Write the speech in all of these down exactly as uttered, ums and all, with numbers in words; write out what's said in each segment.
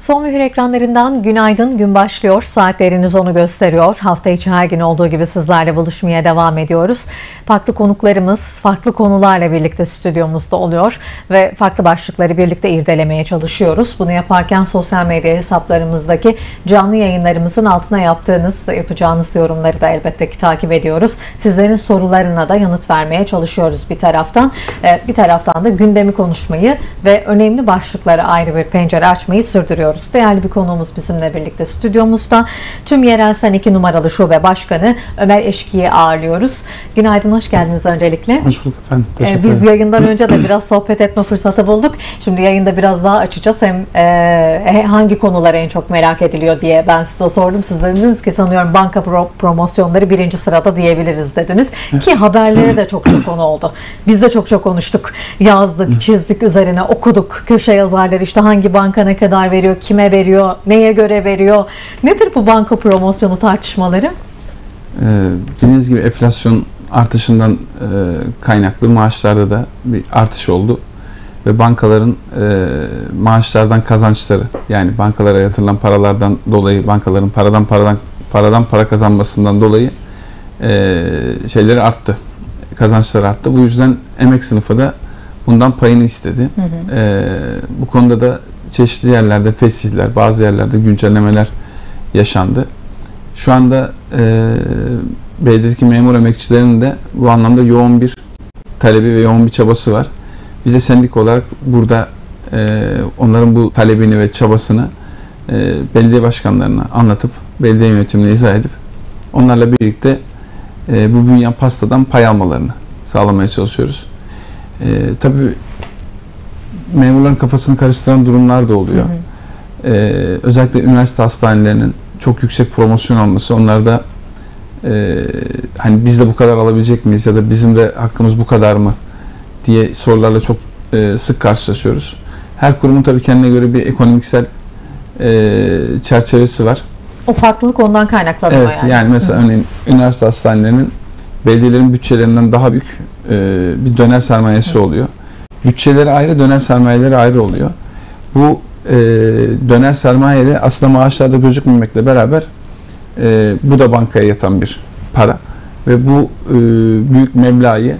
Son Mühür ekranlarından günaydın, gün başlıyor. Saatleriniz onu gösteriyor. Hafta içi her gün olduğu gibi sizlerle buluşmaya devam ediyoruz. Farklı konuklarımız, farklı konularla birlikte stüdyomuzda oluyor ve farklı başlıkları birlikte irdelemeye çalışıyoruz. Bunu yaparken sosyal medya hesaplarımızdaki canlı yayınlarımızın altına yaptığınız ve yapacağınız yorumları da elbette ki takip ediyoruz. Sizlerin sorularına da yanıt vermeye çalışıyoruz bir taraftan. Bir taraftan da gündemi konuşmayı ve önemli başlıklara ayrı bir pencere açmayı sürdürüyoruz. Değerli bir konuğumuz bizimle birlikte stüdyomuzda. Tüm Yerel Sen iki numaralı şube başkanı Ömer Eşki'yi ağırlıyoruz. Günaydın, hoş geldiniz öncelikle. Hoş bulduk efendim. Teşekkür ee, biz ederim. yayından önce de biraz sohbet etme fırsatı bulduk. Şimdi yayında biraz daha açacağız. Hem e, hangi konular en çok merak ediliyor diye ben size sordum. Siz dediniz ki sanıyorum banka pro promosyonları birinci sırada diyebiliriz dediniz. Ki haberlere de çok çok konu oldu. Biz de çok çok konuştuk. Yazdık, çizdik üzerine, okuduk. Köşe yazarları işte hangi banka ne kadar veriyor, kime veriyor, neye göre veriyor. Nedir bu banka promosyonu tartışmaları? Ee, bildiğiniz gibi enflasyon artışından e, kaynaklı maaşlarda da bir artış oldu. Ve bankaların e, maaşlardan kazançları, yani bankalara yatırılan paralardan dolayı, bankaların paradan paradan paradan para kazanmasından dolayı e, şeyleri arttı. Kazançları arttı. Bu yüzden emek sınıfı da bundan payını istedi. Hı hı. E, bu konuda da çeşitli yerlerde fesihler, bazı yerlerde güncellemeler yaşandı. Şu anda e, belediyedeki memur emekçilerinin de bu anlamda yoğun bir talebi ve yoğun bir çabası var. Biz de sendik olarak burada e, onların bu talebini ve çabasını e, belediye başkanlarına anlatıp, belediye yönetimine izah edip onlarla birlikte e, bu büyüyen pastadan pay almalarını sağlamaya çalışıyoruz. E, tabii memurların kafasını karıştıran durumlar da oluyor. Hı hı. Ee, özellikle üniversite hastanelerinin çok yüksek promosyon alması, onlarda e, hani biz de bu kadar alabilecek miyiz ya da bizim de hakkımız bu kadar mı diye sorularla çok e, sık karşılaşıyoruz. Her kurumun tabii kendine göre bir ekonomiksel e, çerçevesi var. O farklılık ondan kaynaklanıyor evet, yani. Yani mesela hı. örneğin üniversite hastanelerinin belediyelerin bütçelerinden daha büyük e, bir döner sermayesi hı. oluyor. Bütçeleri ayrı, döner sermayeleri ayrı oluyor. Bu e, döner sermayede aslında maaşlarda gözükmemekle beraber e, bu da bankaya yatan bir para. Ve bu e, büyük meblağı e,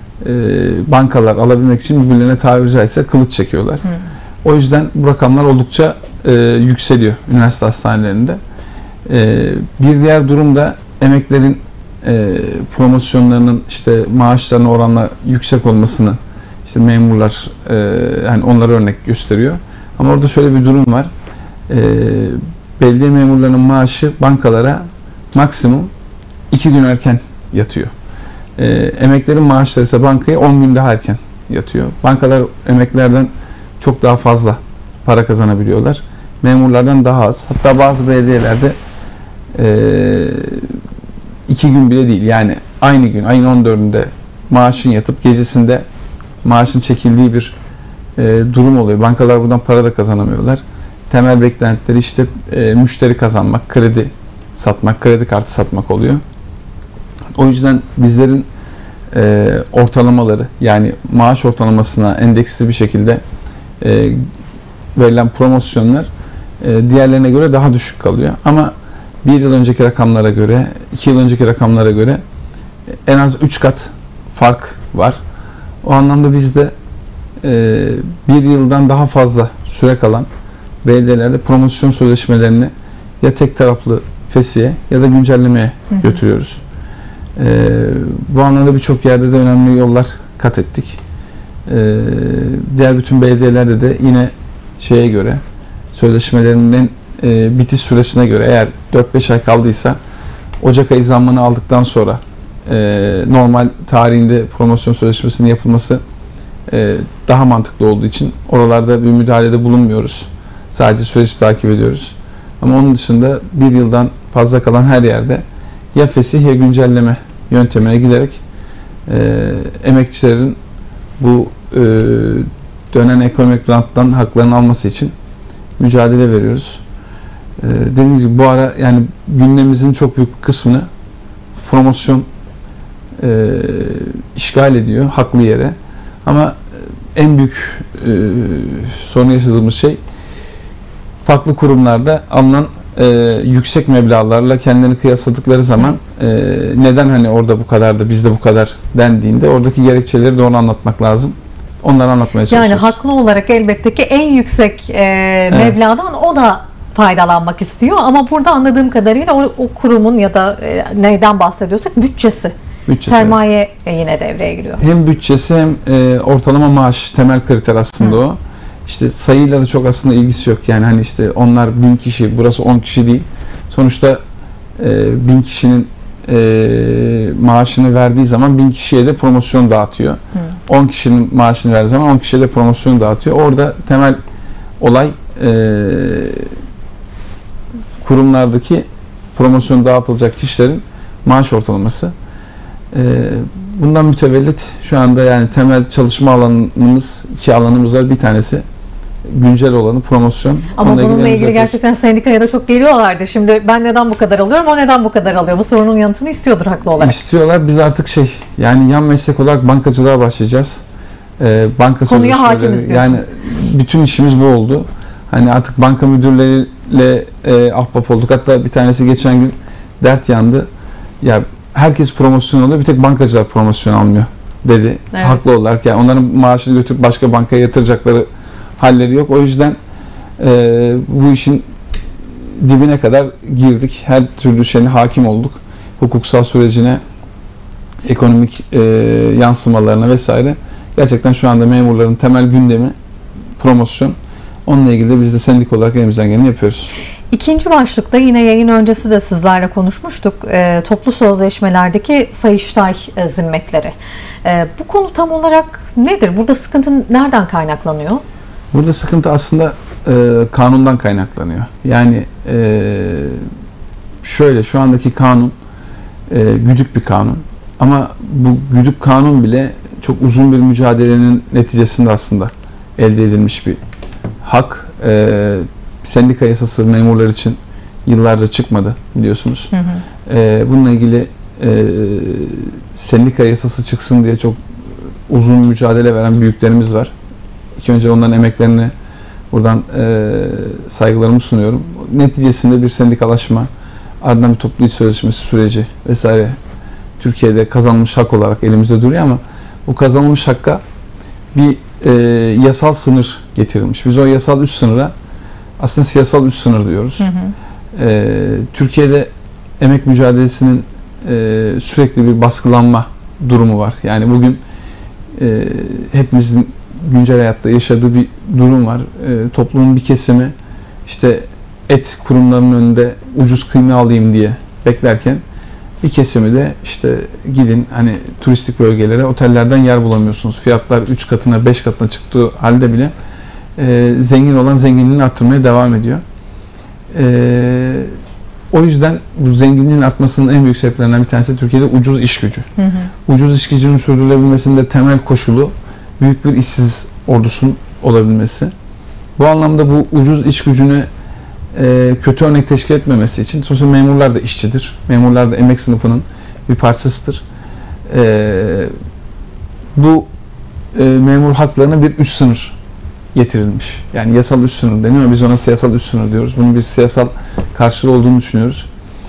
bankalar alabilmek için birbirlerine tabiri caizse kılıç çekiyorlar. Hmm. O yüzden bu rakamlar oldukça e, yükseliyor üniversite hastanelerinde. E, bir diğer durum da emeklerin e, promosyonlarının işte maaşlarına oranla yüksek olmasını İşte memurlar, e, yani onlara örnek gösteriyor. Ama orada şöyle bir durum var. E, belediye memurlarının maaşı bankalara maksimum iki gün erken yatıyor. E, emeklerin maaşları ise bankaya on gün daha erken yatıyor. Bankalar emeklerden çok daha fazla para kazanabiliyorlar. Memurlardan daha az. Hatta bazı belediyelerde e, iki gün bile değil. Yani aynı gün, ayın on dördünde maaşın yatıp gecesinde maaşın çekildiği bir e, durum oluyor. Bankalar buradan para da kazanamıyorlar. Temel beklentileri işte e, müşteri kazanmak, kredi satmak, kredi kartı satmak oluyor. O yüzden bizlerin e, ortalamaları, yani maaş ortalamasına endeksli bir şekilde e, verilen promosyonlar e, diğerlerine göre daha düşük kalıyor. Ama bir yıl önceki rakamlara göre, iki yıl önceki rakamlara göre en az üç kat fark var. O anlamda biz de e, bir yıldan daha fazla süre kalan belediyelerde promosyon sözleşmelerini ya tek taraflı fesiye ya da güncellemeye hı hı. götürüyoruz. E, bu anlamda birçok yerde de önemli yollar kat ettik. E, diğer bütün belediyelerde de yine şeye göre, sözleşmelerinin e, bitiş süresine göre, eğer dört beş ay kaldıysa Ocak ayı zammını aldıktan sonra Ee, normal tarihinde promosyon sözleşmesinin yapılması e, daha mantıklı olduğu için oralarda bir müdahalede bulunmuyoruz. Sadece süreci takip ediyoruz. Ama onun dışında bir yıldan fazla kalan her yerde ya fesih ya güncelleme yöntemine giderek e, emekçilerin bu e, dönen ekonomik ranttan haklarını alması için mücadele veriyoruz. E, dediğim gibi bu ara yani gündemimizin çok büyük kısmını promosyon E, işgal ediyor haklı yere. Ama en büyük e, sorun yaşadığımız şey farklı kurumlarda alınan e, yüksek meblağlarla kendilerini kıyasladıkları zaman e, neden hani orada bu kadar da bizde bu kadar dendiğinde oradaki gerekçeleri doğru anlatmak lazım. Onları anlatmaya çalışıyoruz. Yani haklı olarak elbette ki en yüksek e, evet. meblağdan o da faydalanmak istiyor ama burada anladığım kadarıyla o, o kurumun ya da e, neyden bahsediyorsak bütçesi, bütçesi sermaye evet. yine devreye giriyor. Hem bütçesi hem e, ortalama maaş temel kriter aslında Hı. o. İşte sayıyla da çok aslında ilgisi yok. Yani hani işte onlar bin kişi, burası on kişi değil. Sonuçta e, bin kişinin e, maaşını verdiği zaman bin kişiye de promosyon dağıtıyor. Hı. on kişinin maaşını verdiği zaman on kişiye de promosyon dağıtıyor. Orada temel olay e, kurumlardaki promosyon dağıtılacak kişilerin maaş ortalaması. E, bundan mütevellit şu anda yani temel çalışma alanımız, iki alanımız var. Bir tanesi güncel olanı promosyon. Ama Onunla bununla ilgili, ilgili gerçekten sendikaya da çok geliyorlardı. Şimdi ben neden bu kadar alıyorum, o neden bu kadar alıyor? Bu sorunun yanıtını istiyordur haklı olarak. İstiyorlar. Biz artık şey yani yan meslek olarak bankacılığa başlayacağız. Ee, banka Konuya hakimiz diyorsun. Yani bütün işimiz bu oldu. Hani artık banka müdürleriyle e, ahbap olduk. Hatta bir tanesi geçen gün dert yandı. Ya herkes promosyon alıyor, bir tek bankacılar promosyon almıyor dedi. Evet. Haklı olarak. Yani onların maaşını götürüp başka bankaya yatıracakları halleri yok. O yüzden e, bu işin dibine kadar girdik. Her türlü şeyine hakim olduk. Hukuksal sürecine, ekonomik e, yansımalarına vesaire. Gerçekten şu anda memurların temel gündemi promosyon. Onunla ilgili de biz de sendik olarak elimizden geleni yapıyoruz. İkinci başlıkta yine yayın öncesi de sizlerle konuşmuştuk. E, toplu sözleşmelerdeki Sayıştay e, zimmetleri. E, bu konu tam olarak nedir? Burada sıkıntı nereden kaynaklanıyor? Burada sıkıntı aslında e, kanundan kaynaklanıyor. Yani e, şöyle şu andaki kanun e, güdük bir kanun. Ama bu güdük kanun bile çok uzun bir mücadelenin neticesinde aslında elde edilmiş bir hak. E, sendika yasası memurlar için yıllarca çıkmadı biliyorsunuz. Hı hı. E, bununla ilgili e, sendika yasası çıksın diye çok uzun mücadele veren büyüklerimiz var. İlk önce onların emeklerini buradan e, saygılarımı sunuyorum. Neticesinde bir sendikalaşma, ardından bir toplu iş sözleşmesi süreci vesaire Türkiye'de kazanılmış hak olarak elimizde duruyor ama bu kazanılmış hakka bir e, yasal sınır getirilmiş. Biz o yasal üst sınıra aslında siyasal üst sınır diyoruz. Hı hı. E, Türkiye'de emek mücadelesinin e, sürekli bir baskılanma durumu var. Yani bugün e, hepimizin güncel hayatta yaşadığı bir durum var. E, toplumun bir kesimi işte et kurumlarının önünde ucuz kıyma alayım diye beklerken bir kesimi de işte gidin hani turistik bölgelere, otellerden yer bulamıyorsunuz. Fiyatlar üç katına, beş katına çıktığı halde bile e, zengin olan zenginliğini arttırmaya devam ediyor. E, o yüzden bu zenginliğin artmasının en büyük sebeplerinden bir tanesi Türkiye'de ucuz iş gücü. Hı hı. Ucuz iş gücünün sürdürülebilmesinin de temel koşulu büyük bir işsiz ordusunun olabilmesi. Bu anlamda bu ucuz iş gücüne e, kötü örnek teşkil etmemesi için sonuçta memurlar da işçidir. Memurlar da emek sınıfının bir parçasıdır. E, bu e, memur haklarına bir üst sınır getirilmiş. Yani yasal üst sınır deniyor ama biz ona siyasal üst sınır diyoruz. Bunun bir siyasal karşılığı olduğunu düşünüyoruz.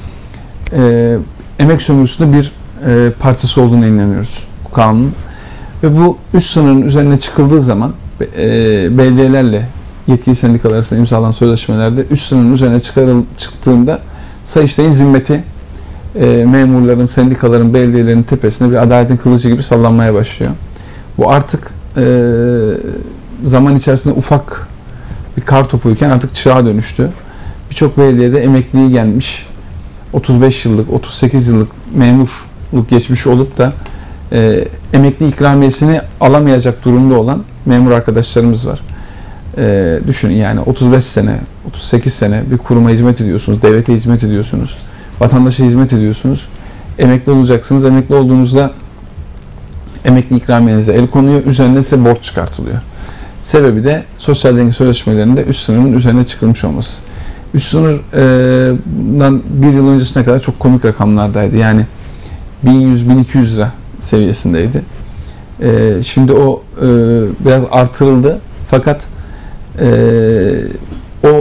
E, emek sömürüsünde bir e, parçası olduğunu inanıyoruz bu kanunun. Ve bu üst sınırın üzerine çıkıldığı zaman e, belediyelerle yetkili sendikalar arasında imzalanan sözleşmelerde üst sınırın üzerine çıkarıl, çıktığında Sayıştay'ın zimmeti e, memurların, sendikaların, belediyelerin tepesine bir adaletin kılıcı gibi sallanmaya başlıyor. Bu artık e, zaman içerisinde ufak bir kar topuyken artık çığa dönüştü. Birçok belediyede emekliliği gelmiş, otuz beş yıllık, otuz sekiz yıllık memurluk geçmiş olup da e, emekli ikramiyesini alamayacak durumda olan memur arkadaşlarımız var. E, düşünün yani otuz beş sene, otuz sekiz sene bir kuruma hizmet ediyorsunuz, devlete hizmet ediyorsunuz, vatandaşa hizmet ediyorsunuz. Emekli olacaksınız. Emekli olduğunuzda emekli ikramiyenize el konuyor, üzerine size borç çıkartılıyor. Sebebi de sosyal denge sözleşmelerinde üst sınırın üzerine çıkılmış olması. Üst sınırdan bir yıl öncesine kadar çok komik rakamlardaydı. Yani bin yüz bin iki yüz lira seviyesindeydi. Ee, şimdi o e, biraz artırıldı. Fakat e, o o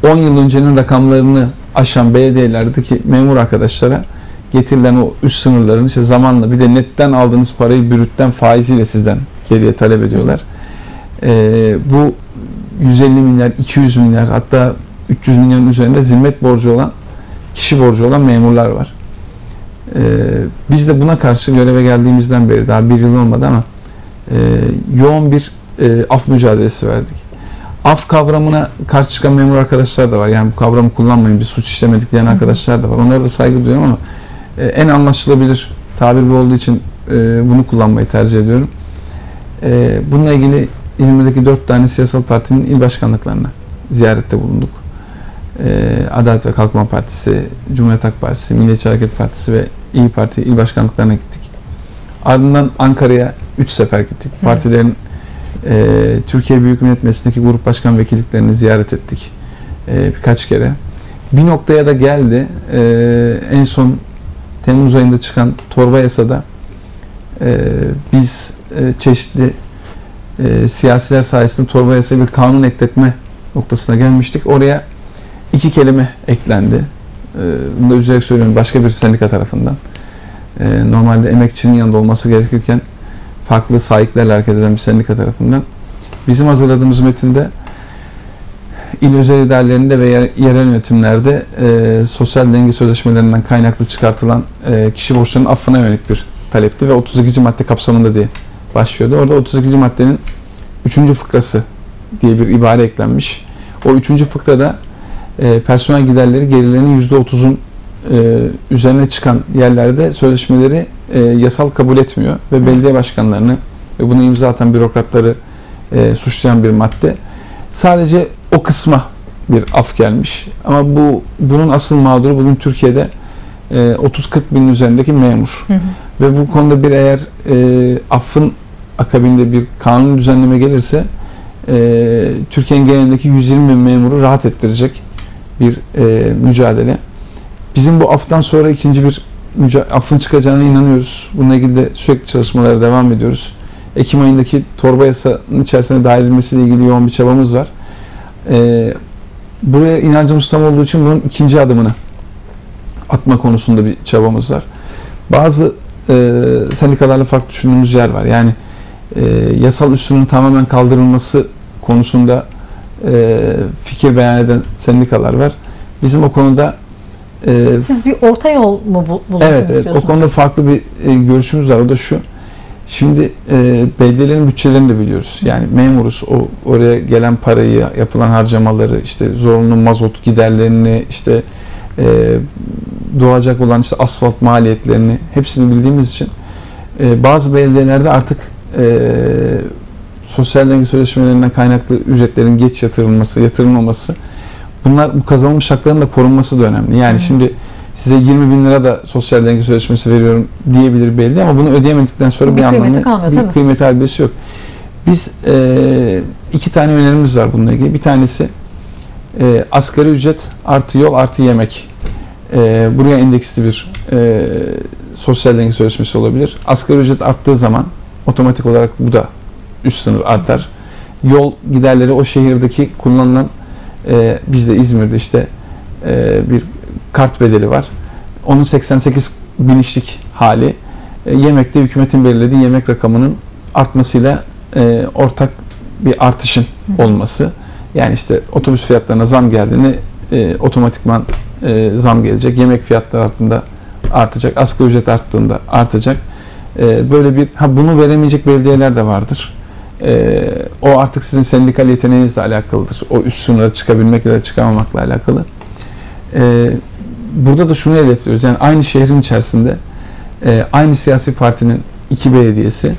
on yıl öncenin rakamlarını aşan belediyelerdeki memur arkadaşlara getirilen o üst sınırların işte zamanla bir de netten aldığınız parayı brütten faiziyle sizden geriye talep ediyorlar. Ee, bu yüz elli milyar, iki yüz milyar hatta üç yüz milyonun üzerinde zimmet borcu olan, kişi borcu olan memurlar var. Ee, biz de buna karşı göreve geldiğimizden beri daha bir yıl olmadı ama e, yoğun bir e, af mücadelesi verdik. Af kavramına karşı çıkan memur arkadaşlar da var. Yani bu kavramı kullanmayın, bir suç işlemedik diyen arkadaşlar da var. Onlara da saygı duyuyorum ama e, en anlaşılabilir tabir bu olduğu için e, bunu kullanmayı tercih ediyorum. E, bununla ilgili İzmir'deki dört tane siyasal partinin il başkanlıklarına ziyarette bulunduk. E, Adalet ve Kalkınma Partisi, Cumhuriyet Halk Partisi, Milliyetçi Hareket Partisi ve İYİ Parti il başkanlıklarına gittik. Ardından Ankara'ya üç sefer gittik. Hı. Partilerin e, Türkiye Büyük Millet Meclisi'ndeki grup başkan vekilliklerini ziyaret ettik e, birkaç kere. Bir noktaya da geldi. E, en son Temmuz ayında çıkan torba yasada e, biz e, çeşitli e, siyasiler sayesinde torba yasaya bir kanun ekletme noktasına gelmiştik. Oraya iki kelime eklendi. E, bunu da üzerek söylüyorum, başka bir sendika tarafından. E, normalde emekçinin yanında olması gerekirken farklı sahiplerle hareket eden bir sendika tarafından. Bizim hazırladığımız metinde il özel idarelerinde ve yerel yönetimlerde e, sosyal denge sözleşmelerinden kaynaklı çıkartılan e, kişi borçlarının affına yönelik bir talepti ve otuz ikinci madde kapsamında diye başlıyordu. Orada otuz ikinci maddenin üçüncü fıkrası diye bir ibare eklenmiş. O üçüncü fıkrada e, personel giderleri gelirlerinin yüzde otuzun e, üzerine çıkan yerlerde sözleşmeleri e, yasal kabul etmiyor ve belediye başkanlarını ve buna imza atan bürokratları e, suçlayan bir madde. Sadece o kısma bir af gelmiş. Ama bu bunun asıl mağduru bugün Türkiye'de e, otuz kırk binin üzerindeki memur. Hı hı. Ve bu konuda bir eğer e, affın akabinde bir kanun düzenleme gelirse e, Türkiye'nin genelindeki yüz yirmi bin memuru rahat ettirecek bir e, mücadele. Bizim bu aftan sonra ikinci bir affın çıkacağına inanıyoruz. Bununla ilgili de sürekli çalışmalara devam ediyoruz. Ekim ayındaki torba yasanın içerisine dahil edilmesiyle ilgili yoğun bir çabamız var. Ee, buraya inancımız tam olduğu için bunun ikinci adımını atma konusunda bir çabamız var. Bazı e, sendikalarla farklı düşündüğümüz yer var. Yani e, yasal üstünün tamamen kaldırılması konusunda e, fikir beyan eden sendikalar var. Bizim o konuda e, siz bir orta yol mu bulunsun evet, istiyorsunuz? Evet, o konuda farklı bir e, görüşümüz var. O da şu. Şimdi e, belediyelerin bütçelerini de biliyoruz. Yani memuruz. O oraya gelen parayı, yapılan harcamaları, işte zorunlu mazot giderlerini, işte e, doğacak olan işte asfalt maliyetlerini hepsini bildiğimiz için e, bazı belediyelerde artık e, sosyal denge sözleşmelerinden kaynaklı ücretlerin geç yatırılması, yatırılmaması, bunlar bu kazanılmış hakların da korunması da önemli. Yani hmm. şimdi size yirmi bin lira da sosyal denge sözleşmesi veriyorum diyebilir belediye ama bunu ödeyemedikten sonra bir, bir anlamı, kalmıyor, bir tabii. kıymeti harbiyesi yok. Biz e, iki tane önerimiz var bununla ilgili. Bir tanesi e, asgari ücret artı yol artı yemek. E, buraya endeksli bir e, sosyal denge sözleşmesi olabilir. Asgari ücret arttığı zaman otomatik olarak bu da üst sınır artar. Yol giderleri o şehirdeki kullanılan e, bizde İzmir'de işte e, bir kart bedeli var. Onun seksen sekiz binişlik hali e, yemekte hükümetin belirlediği yemek rakamının artmasıyla e, ortak bir artışın olması. Yani işte otobüs fiyatlarına zam geldiğinde e, otomatikman e, zam gelecek. Yemek fiyatları arttığında artacak. Asgari ücret arttığında artacak. E, böyle bir ha bunu veremeyecek belediyeler de vardır. E, o artık sizin sendikal yeteneğinizle alakalıdır. O üst sınıra çıkabilmek ya da çıkamamakla alakalı. E, burada da şunu hedefliyoruz. Yani aynı şehrin içerisinde e, aynı siyasi partinin iki belediyesi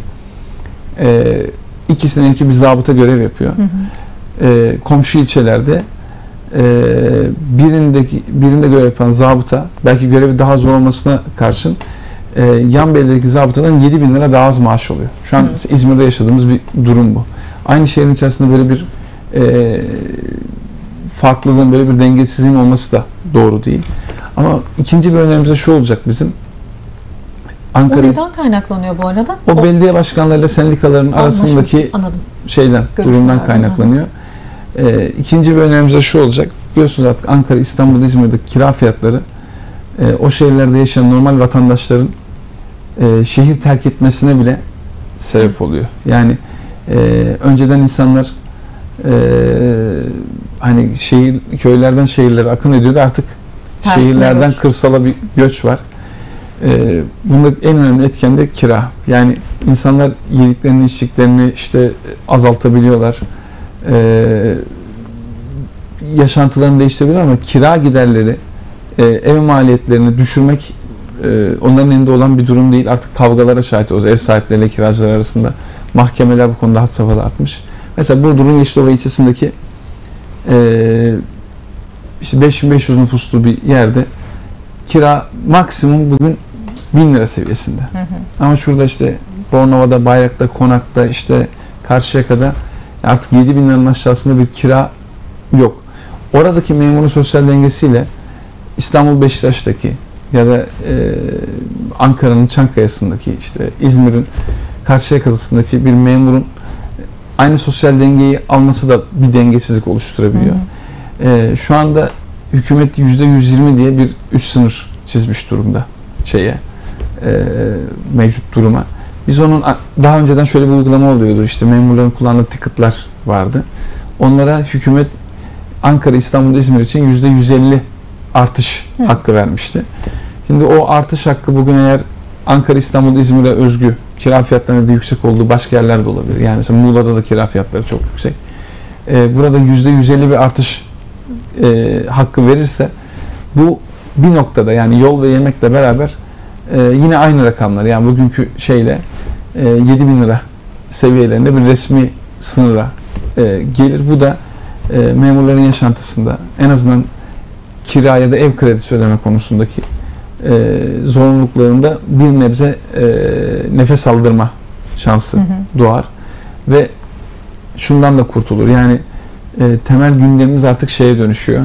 e, ikisininki bir zabıta görev yapıyor. Hı hı. E, komşu ilçelerde e, birindeki birinde görev yapan zabıta belki görevi daha zor olmasına karşın e, yan belediyedeki zabıtadan yedi bin lira daha az maaş oluyor. Şu an hı. İzmir'de yaşadığımız bir durum bu. Aynı şehrin içerisinde böyle bir e, farklılığın, böyle bir dengesizliğin olması da doğru değil. Ama ikinci bir önerimiz de şu olacak bizim. Ankara, o neden kaynaklanıyor bu arada? O, o belediye başkanlarıyla sendikaların arasındaki anladım. şeyden, durumdan kaynaklanıyor. Ee, ikinci bir önerimiz de şu olacak. biliyorsunuz artık Ankara, İstanbul, İzmir'deki kira fiyatları e, o şehirlerde yaşayan normal vatandaşların e, şehir terk etmesine bile sebep oluyor. Yani e, önceden insanlar e, hani şehir köylerden şehirlere akın ediyordu. Artık Tersine şehirlerden göç. kırsala bir göç var. E, bunda en önemli etken de kira. Yani insanlar yediklerini, içtiklerini işte azaltabiliyorlar. E, yaşantılarını değiştirebilir ama kira giderleri, e, ev maliyetlerini düşürmek e, onların elinde olan bir durum değil. Artık kavgalara şahit oluyoruz ev sahipleriyle kiracılar arasında. Mahkemeler bu konuda had safhada artmış. Mesela Burdur'un Yeşilova ilçesindeki e, işte beş bin beş yüz nüfuslu bir yerde kira maksimum bugün bin lira seviyesinde. Hı hı. Ama şurada işte Bornova'da, Bayrak'ta, Konak'ta, işte Karşıyaka'da artık yedi bin liranın aşağısında bir kira yok. Oradaki memurun sosyal dengesiyle İstanbul Beşiktaş'taki ya da e, Ankara'nın Çankaya'sındaki, işte İzmir'in Karşıyaka'sındaki bir memurun aynı sosyal dengeyi alması da bir dengesizlik oluşturabiliyor. Hı hı. E, şu anda hükümet yüzde yüz yirmi diye bir üst sınır çizmiş durumda şeye e, mevcut duruma. Biz onun daha önceden şöyle bir uygulama oluyordu. İşte memurların kullandığı ticket'lar vardı. Onlara hükümet Ankara, İstanbul, İzmir için yüzde yüz elli artış Hı. hakkı vermişti. Şimdi o artış hakkı bugün eğer Ankara, İstanbul, İzmir'e özgü kira fiyatlarının da yüksek olduğu başka yerlerde olabilir. Yani mesela Muğla'da da kira fiyatları çok yüksek. Ee, burada yüzde yüz elli bir artış e, hakkı verirse bu bir noktada, yani yol ve yemekle beraber e, yine aynı rakamlar, yani bugünkü şeyle e, yedi bin lira seviyelerinde bir resmi sınıra e, gelir. Bu da e, memurların yaşantısında en azından kira ya da ev kredisi ödeme konusundaki e, zorunluluklarında bir nebze e, nefes aldırma şansı hı hı. doğar ve şundan da kurtulur. Yani e, temel gündemimiz artık şeye dönüşüyor.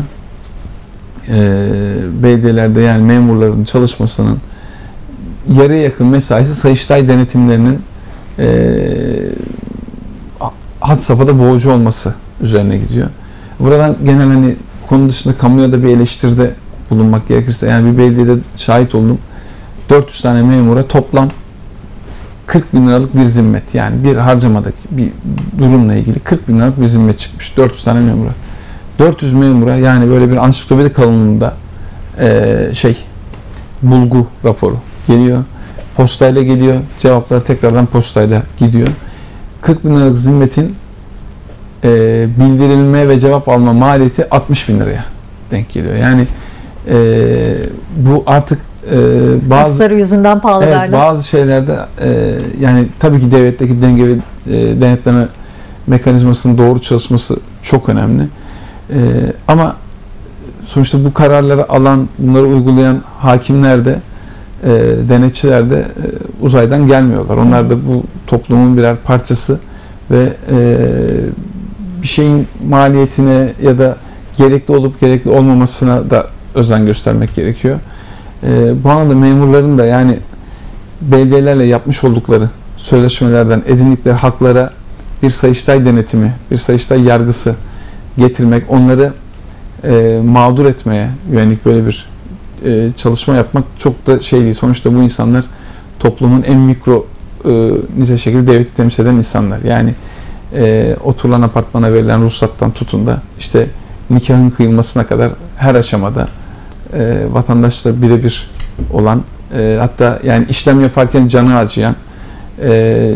E, belediyelerde, yani memurların çalışmasının yarıya yakın mesaisi Sayıştay denetimlerinin e, had safhada boğucu olması üzerine gidiyor. Buradan genel hani konu dışında kamuya da bir eleştiride bulunmak gerekirse, yani bir belediyede şahit oldum. dört yüz tane memura toplam kırk bin liralık bir zimmet, yani bir harcamadaki bir durumla ilgili kırk bin liralık bir zimmet çıkmış. dört yüz tane memura. dört yüz memura, yani böyle bir ansiklopedi kalınlığında e, şey bulgu raporu geliyor. Postayla geliyor. Cevaplar tekrardan postayla gidiyor. kırk bin liralık zimmetin e, bildirilme ve cevap alma maliyeti altmış bin liraya denk geliyor. Yani e, bu artık e, bazı Asları yüzünden pahalı evet, derler. bazı şeylerde e, yani tabii ki devletteki denge ve e, denetleme mekanizmasının doğru çalışması çok önemli. E, ama sonuçta bu kararları alan, bunları uygulayan hakimler de e, denetçiler de e, uzaydan gelmiyorlar. Onlar da bu toplumun birer parçası ve e, bir şeyin maliyetine ya da gerekli olup gerekli olmamasına da özen göstermek gerekiyor. E, bu anlamda memurların da, yani belediyelerle yapmış oldukları sözleşmelerden edindikleri haklara bir Sayıştay denetimi, bir Sayıştay yargısı getirmek, onları e, mağdur etmeye yönelik böyle bir e, çalışma yapmak çok da şey değil. Sonuçta bu insanlar toplumun en mikro e, nice şekilde devleti temsil eden insanlar. Yani e, oturulan apartmana verilen ruhsattan tutun da işte nikahın kıyılmasına kadar her aşamada e, vatandaşla birebir olan, e, hatta yani işlem yaparken canı acıyan, e,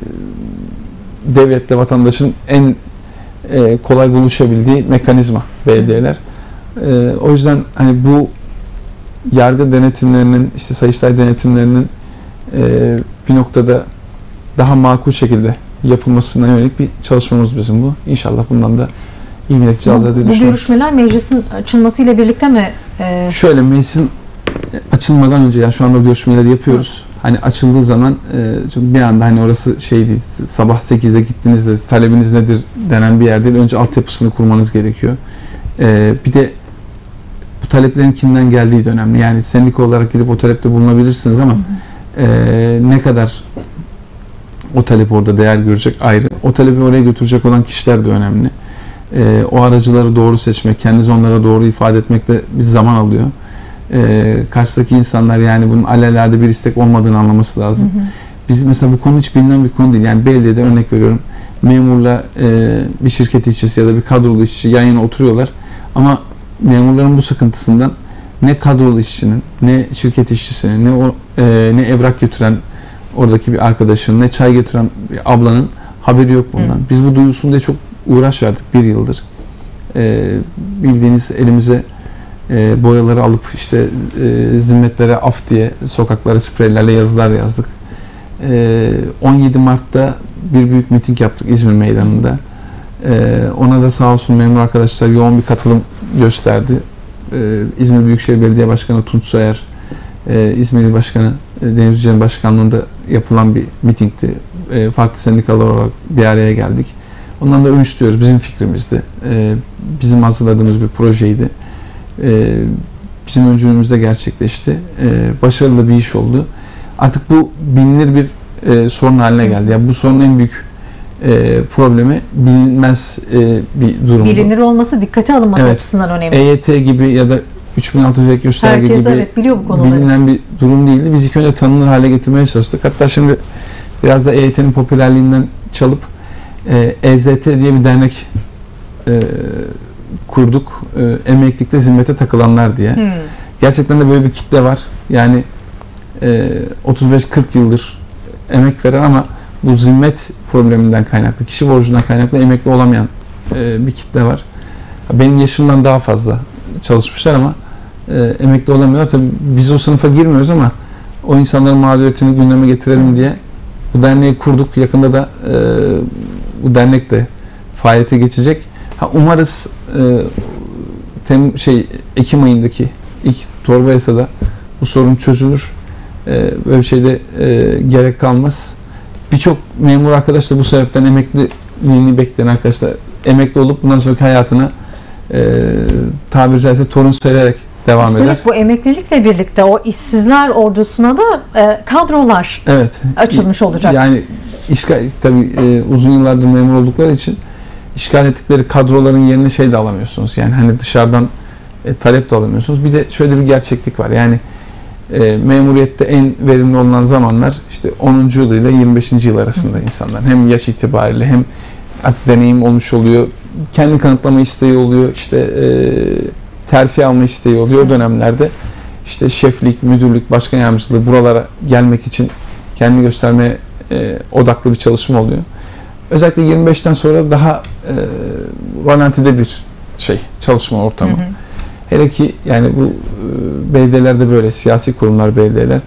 devletle vatandaşın en e, kolay buluşabildiği mekanizma belediyeler. E, o yüzden hani bu yargı denetimlerinin, işte Sayıştay denetimlerinin e, bir noktada daha makul şekilde yapılmasına yönelik bir çalışmamız bizim bu. İnşallah bundan da iyi bir netice alacağız diye Bu düşünüyorum. görüşmeler meclisin açılmasıyla birlikte mi? E... Şöyle, meclisin açılmadan önce, yani şu anda o görüşmeleri yapıyoruz. Hı. Hani açıldığı zaman e, bir anda hani orası şey değil, sabah sekizde gittiğinizde talebiniz nedir denen bir yer değil. Önce altyapısını kurmanız gerekiyor. E, bir de bu taleplerin kimden geldiği de önemli. Yani sendika olarak gidip o talepte bulunabilirsiniz ama hı hı. E, ne kadar o talep orada değer görecek ayrı. O talebi oraya götürecek olan kişiler de önemli. E, o aracıları doğru seçmek, kendinizi onlara doğru ifade etmekte bir zaman alıyor. E, karşıdaki insanlar yani bunun alelade bir istek olmadığını anlaması lazım. Hı hı. Biz mesela bu konu hiç bilinen bir konu değil. Yani belediyede örnek veriyorum. Memurla e, bir şirket işçisi ya da bir kadrolu işçi yan yana oturuyorlar. Ama memurların bu sıkıntısından ne kadrolu işçinin, ne şirket işçisinin, ne o, e, ne evrak götüren oradaki bir arkadaşın, ne çay getiren bir ablanın haberi yok bundan. Hı. Biz bu duyulsun diye çok uğraş verdik bir yıldır. E, bildiğiniz elimize e, boyaları alıp işte e, zimmetlere af diye sokaklara spreylerle yazılar yazdık. E, on yedi Mart'ta bir büyük miting yaptık İzmir Meydanı'nda. E, ona da sağ olsun memur arkadaşlar yoğun bir katılım gösterdi. E, İzmir Büyükşehir Belediye Başkanı Tunç Soyer, e, İzmir İl Başkanı e, Deniz Yücel'in başkanlığında yapılan bir mitingdi. E, farklı sendikalar olarak bir araya geldik. Ondan da övünç duyuyoruz. Bizim fikrimizdi. E, bizim hazırladığımız bir projeydi. E, bizim öncülüğümüzde gerçekleşti. E, başarılı bir iş oldu. Artık bu bilinir bir e, sorun haline geldi. Yani bu sorunun en büyük e, problemi bilinmez e, bir durum. Bilinir olması, dikkate alınması evet. açısından önemli. E Y T gibi ya da üç bin altı yüz ek gösterge Herkes, gibi evet, biliyor bu konuları. bilinen bir durum değildi. Biz ilk önce tanınır hale getirmeye çalıştık. Hatta şimdi biraz da E Y T'nin popülerliğinden çalıp e, E Z T diye bir dernek e, kurduk. E, emeklilikte zimmete takılanlar diye. Hmm. Gerçekten de böyle bir kitle var. Yani e, otuz beş kırk yıldır emek veren ama bu zimmet probleminden kaynaklı, kişi borcundan kaynaklı emekli olamayan e, bir kitle var. Benim yaşımdan daha fazla çalışmışlar ama e, emekli olamıyorlar. Tabii biz o sınıfa girmiyoruz ama o insanların mağduriyetini gündeme getirelim diye bu derneği kurduk. Yakında da e, bu dernek de faaliyete geçecek. Ha, umarız e, tem, şey Ekim ayındaki ilk torba yasada bu sorun çözülür. E, böyle bir şeyde e, gerek kalmaz. Birçok memur arkadaş da bu sebepten emekliliğini bekleyen arkadaşlar emekli olup bundan sonraki hayatına e, tabiri caizse torun sayılarak devam Üstelik eder. Bu emeklilikle birlikte o işsizler ordusuna da e, kadrolar evet. açılmış olacak. Yani işgal, tabii e, uzun yıllardır memur oldukları için işgal ettikleri kadroların yerine şey de alamıyorsunuz. Yani hani dışarıdan e, talep de alamıyorsunuz. Bir de şöyle bir gerçeklik var. Yani e, memuriyette en verimli olunan zamanlar işte onuncu yıl ile yirmi beşinci yıl arasında insanlar. Hem yaş itibariyle hem artık deneyim olmuş oluyor. Kendi kanıtlama isteği oluyor. İşte e, terfi alma isteği oluyor. O dönemlerde işte şeflik, müdürlük, başkan yardımcılığı buralara gelmek için kendini göstermeye e, odaklı bir çalışma oluyor. Özellikle yirmi beşten sonra daha e, rölantide bir şey, çalışma ortamı. Hı hı. Hele ki yani bu e, belediyelerde böyle, siyasi kurumlar, belediyeler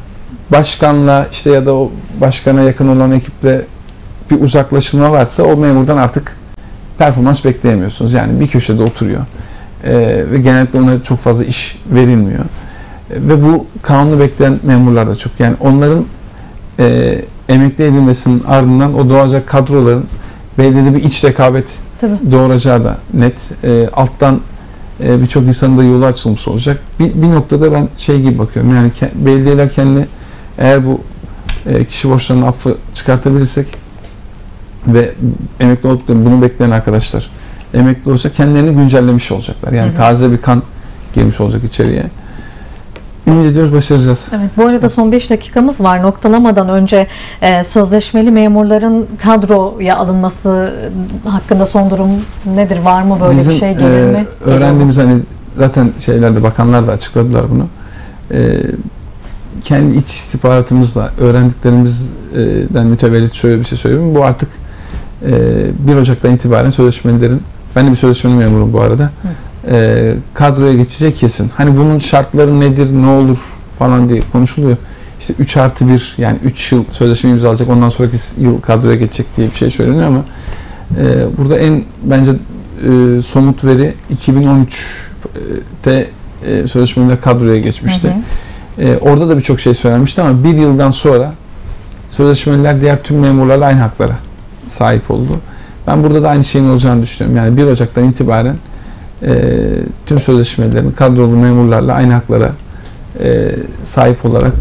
başkanla işte ya da o başkana yakın olan ekiple bir uzaklaşılma varsa o memurdan artık performans bekleyemiyorsunuz. Yani bir köşede oturuyor. Ee, ve genellikle ona çok fazla iş verilmiyor. Ee, ve bu kanunu bekleyen memurlar da çok. Yani onların e, emekli edilmesinin ardından o doğacak kadroların belediyede bir iç rekabet Tabii. doğuracağı da net. E, alttan e, birçok insanın da yolu açılmış olacak. Bir, bir noktada ben şey gibi bakıyorum. Yani ke, belediyeler kendini eğer bu e, kişi borçlarının affı çıkartabilirsek ve emekli olup da bunu bekleyen arkadaşlar emekli olursa kendilerini güncellemiş olacaklar. Yani hı hı. taze bir kan girmiş olacak içeriye. Ümit ediyoruz, başaracağız. Evet, bu arada son beş dakikamız var. Noktalamadan önce e, sözleşmeli memurların kadroya alınması hakkında son durum nedir? Var mı böyle Bizim, bir şey? Gelir e, mi? Öğrendiğimiz hani zaten şeylerde bakanlar da açıkladılar bunu. E, kendi iç istihbaratımızla öğrendiklerimizden mütevellit şöyle bir şey söyleyeyim. Bu artık e, bir Ocak'tan itibaren sözleşmelerin, ben de bir sözleşmeli memurum bu arada, e, kadroya geçecek kesin. Hani bunun şartları nedir, ne olur falan diye konuşuluyor. İşte üç artı bir yani üç yıl sözleşme imzalayacak, ondan sonraki yıl kadroya geçecek diye bir şey söyleniyor ama e, burada en bence e, somut veri iki bin on üçte e, sözleşmeler kadroya geçmişti. Hı hı. E, orada da birçok şey söylenmişti ama bir yıldan sonra sözleşmeliler diğer tüm memurlarla aynı haklara sahip oldu. Ben burada da aynı şeyin olacağını düşünüyorum. Yani bir Ocak'tan itibaren e, tüm sözleşmelerin kadrolu memurlarla aynı haklara e, sahip olarak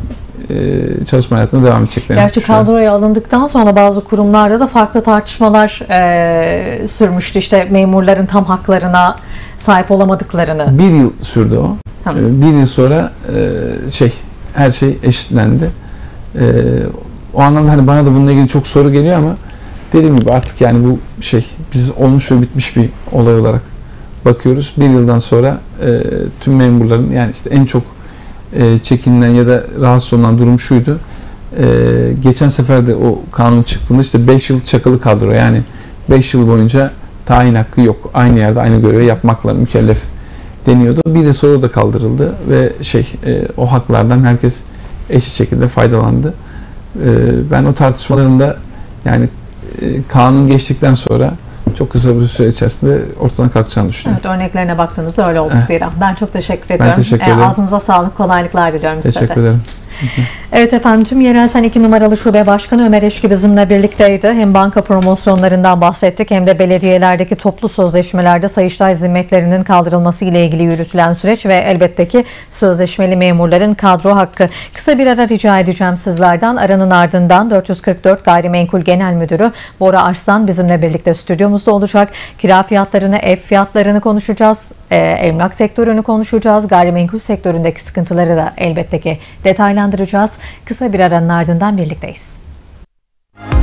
e, çalışma hayatına devam edeceklerini Gerçi düşünüyorum. kadroya alındıktan sonra bazı kurumlarda da farklı tartışmalar e, sürmüştü. İşte memurların tam haklarına sahip olamadıklarını. Bir yıl sürdü o. Tamam. E, bir yıl sonra e, şey her şey eşitlendi. E, o anlamda hani bana da bununla ilgili çok soru geliyor ama dediğim gibi artık yani bu şey biz olmuş ve bitmiş bir olay olarak bakıyoruz. Bir yıldan sonra e, tüm memurların yani işte en çok e, çekinilen ya da rahatsız olan durum şuydu. E, geçen sefer de o kanun çıktığında işte beş yıl çakılı kadro yani beş yıl boyunca tayin hakkı yok. Aynı yerde aynı görevi yapmakla mükellef deniyordu. Bir de sonra da kaldırıldı ve şey e, o haklardan herkes eşit şekilde faydalandı. E, ben o tartışmalarında yani e, kanun geçtikten sonra çok kısa bir süre içerisinde ortadan kalkacağını düşünüyorum. Evet, örneklerine baktığınızda öyle oldu Evet. zira. Ben çok teşekkür ediyorum. teşekkür E, ederim. Ağzınıza sağlık, kolaylıklar diliyorum size de. Teşekkür ederim. Evet efendim, tüm Yerel Sen iki numaralı şube başkanı Ömer Eşki bizimle birlikteydi. Hem banka promosyonlarından bahsettik hem de belediyelerdeki toplu sözleşmelerde Sayıştay zimmetlerinin kaldırılması ile ilgili yürütülen süreç ve elbette ki sözleşmeli memurların kadro hakkı. Kısa bir ara rica edeceğim sizlerden. Aranın ardından dört yüz kırk dört Gayrimenkul Genel Müdürü Bora Arslan bizimle birlikte stüdyomuzda olacak. Kira fiyatlarını, ev fiyatlarını konuşacağız. E, emlak sektörünü konuşacağız. Gayrimenkul sektöründeki sıkıntıları da elbette ki detaylandıracağız. Kısa bir aranın ardından birlikteyiz.